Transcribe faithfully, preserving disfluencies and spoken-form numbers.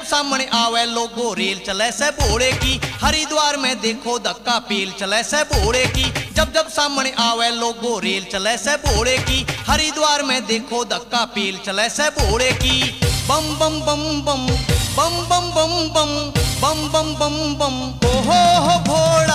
सामने आवे लोगो रेल चले से भोले की। हरिद्वार में देखो धक्का पेल चले से भोले की। जब जब सामने आवे लोगो रेल चले से भोले की। हरिद्वार में देखो धक्का पेल चले से भोले की। बम बम बम बम बम बम बम बम बम बम बम बम ओ हो हो भोले।